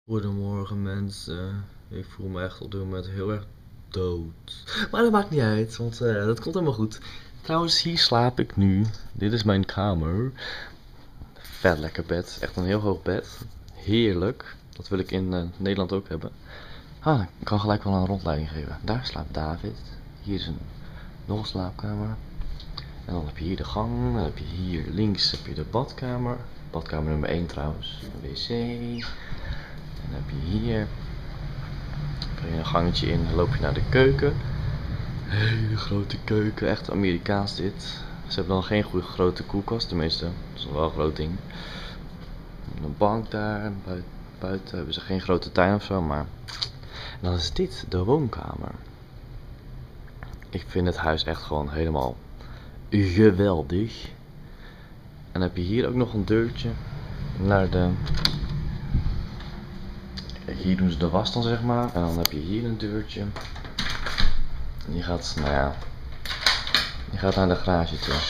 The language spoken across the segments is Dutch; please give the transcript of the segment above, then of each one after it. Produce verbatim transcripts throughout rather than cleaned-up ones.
Goedemorgen mensen, ik voel me echt op dit moment heel erg dood. Maar dat maakt niet uit, want uh, dat komt helemaal goed. Trouwens, hier slaap ik nu. Dit is mijn kamer. Vet lekker bed, echt een heel hoog bed. Heerlijk, dat wil ik in uh, Nederland ook hebben. Ah, ik kan gelijk wel een rondleiding geven. Daar slaapt David. Hier is een, nog een slaapkamer. En dan heb je hier de gang, dan heb je hier links heb je de badkamer. Badkamer nummer één trouwens, een wc. En dan heb je hier, kan je een gangetje in, dan loop je naar de keuken. Hele grote keuken, echt Amerikaans dit. Ze hebben dan geen goede grote koelkast, tenminste, dat is wel een groot ding. En een bank daar, buiten, buiten hebben ze geen grote tuin of zo, maar... En dan is dit de woonkamer. Ik vind het huis echt gewoon helemaal geweldig. En dan heb je hier ook nog een deurtje naar de... Hier doen ze de was dan, zeg maar. En dan heb je hier een deurtje. En die gaat, nou ja, die gaat naar de garage toe.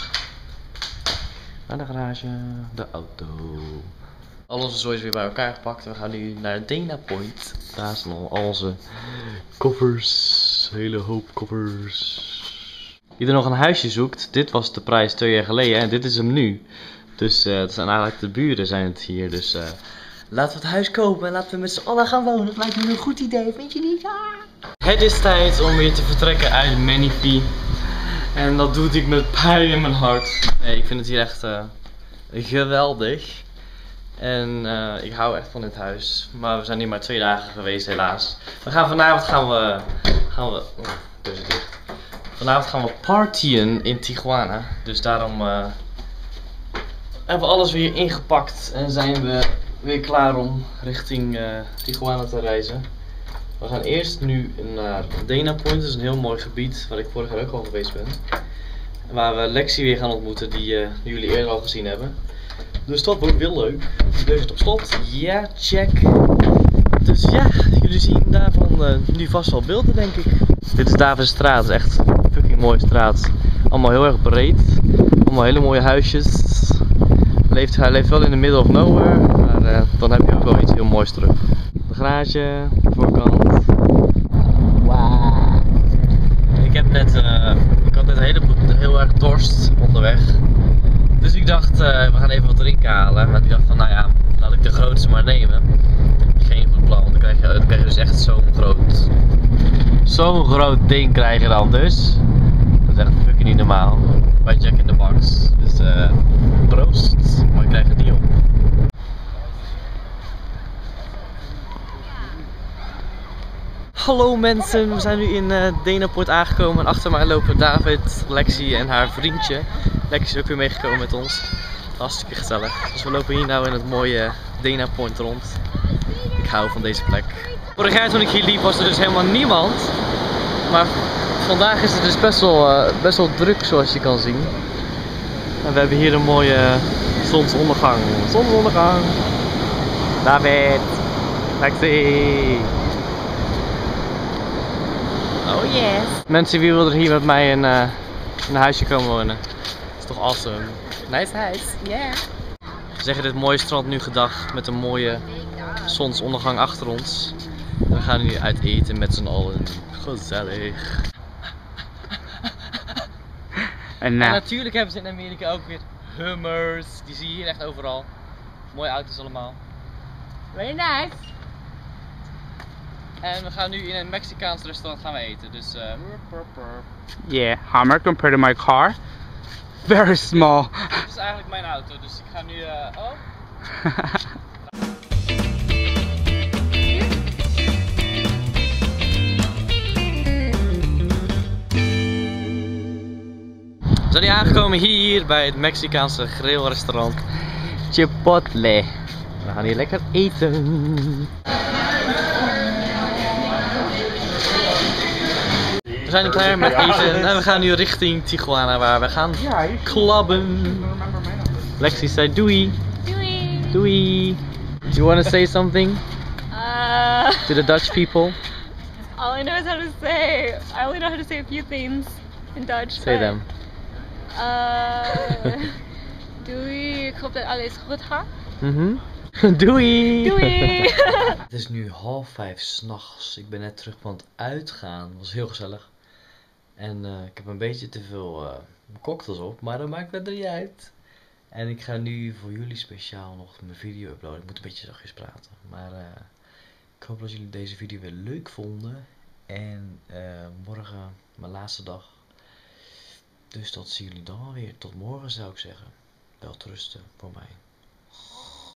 Naar de garage, de auto. Al onze zooi is weer bij elkaar gepakt. We gaan nu naar Dana Point. Daar staan al onze koffers. Hele hoop koffers. Wie er nog een huisje zoekt, dit was de prijs twee jaar geleden en dit is hem nu. Dus uh, het zijn eigenlijk de buren zijn het hier. Dus uh, laten we het huis kopen en laten we met z'n allen gaan wonen. Dat lijkt me een goed idee, vind je niet? Ah. Het is tijd om weer te vertrekken uit Menifee. En dat doe ik met pijn in mijn hart. Nee, ik vind het hier echt uh, geweldig. En uh, ik hou echt van dit huis. Maar we zijn hier maar twee dagen geweest helaas. We gaan vanavond gaan we... Gaan we oh, dus het dicht. Vanavond gaan we partyen in Tijuana. Dus daarom uh, hebben we alles weer ingepakt. En zijn we weer klaar om richting uh, Tijuana te reizen. We gaan eerst nu naar Dana Point. Dat is een heel mooi gebied waar ik vorig jaar ook al geweest ben. En waar we Lexi weer gaan ontmoeten die uh, jullie eerder al gezien hebben. Dus dat wordt heel leuk. De deur zit op slot. Ja, check. Dus ja, jullie zien daarvan uh, nu vast wel beelden, denk ik. Dit is David's straat. Het is echt een fucking mooie straat. Allemaal heel erg breed. Allemaal hele mooie huisjes. Leeft, hij leeft wel in de middle of nowhere. Maar uh, dan heb je ook wel iets heel moois terug. De garage, de voorkant. Wow. Ik heb net, uh, ik had net een hele, heel erg dorst onderweg. Dus ik dacht, uh, we gaan even wat drinken halen. Maar ik dacht van, nou ja, laat ik de grootste maar nemen. Geen goed plan, want dan krijg je, dan krijg je dus echt zo'n groot, zo'n groot ding krijg je dan dus. Dat is echt fucking niet normaal. Bij Jack in the Box. Dus uh, proost, maar ik krijg het niet op. Hallo mensen, we zijn nu in uh, Dana Point aangekomen en achter mij lopen David, Lexi en haar vriendje. Lexi is ook weer meegekomen met ons. Hartstikke gezellig. Dus we lopen hier nou in het mooie Dana Point rond. Ik hou van deze plek. Vorig jaar toen ik hier liep was er dus helemaal niemand. Maar vandaag is het dus best wel, uh, best wel druk zoals je kan zien. En we hebben hier een mooie zonsondergang. Zonsondergang. David, Lexi. Oh yes. Mensen, wie wil er hier met mij in, uh, in een huisje komen wonen? Dat is toch awesome. Nice huis. Yeah. We zeggen dit mooie strand nu gedag met een mooie zonsondergang achter ons. We gaan nu uit eten met z'n allen. Gezellig. En, uh, en natuurlijk hebben ze in Amerika ook weer Hummers. Die zie je hier echt overal. Mooie auto's allemaal. Very nice. En we gaan nu in een Mexicaans restaurant gaan we eten, dus uh... Yeah, Hummer compared to my car. Very small. Dit is eigenlijk mijn auto, dus ik ga nu uh... oh. We zijn nu aangekomen hier bij het Mexicaanse grillrestaurant Chipotle. We gaan hier lekker eten. We zijn klaar met eten en we gaan nu richting Tijuana waar we gaan clubben. Lexi zei doei. Doei. Doei. Do you want to say something Uh, to the Dutch people? all I know is how to say. I only know how to say a few things in Dutch. Say but, them. Uh, doei. Ik hoop dat alles goed gaat. Mhm. Doei. Doei. Het is nu half vijf 's nachts. Ik ben net terug van het uitgaan. Het was heel gezellig. En uh, ik heb een beetje te veel uh, cocktails op, maar dat maakt verder niet uit. En ik ga nu voor jullie speciaal nog mijn video uploaden. Ik moet een beetje zachtjes praten. Maar uh, ik hoop dat jullie deze video weer leuk vonden. En uh, morgen mijn laatste dag. Dus dat zien jullie dan weer. Tot morgen zou ik zeggen. Wel rusten voor mij.